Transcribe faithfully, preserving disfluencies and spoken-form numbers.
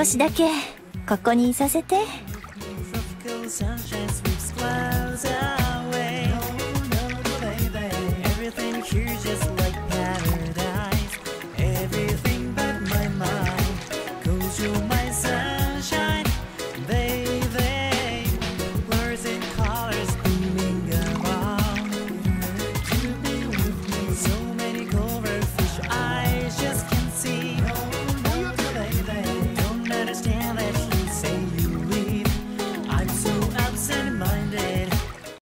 少しだけここにいさせて。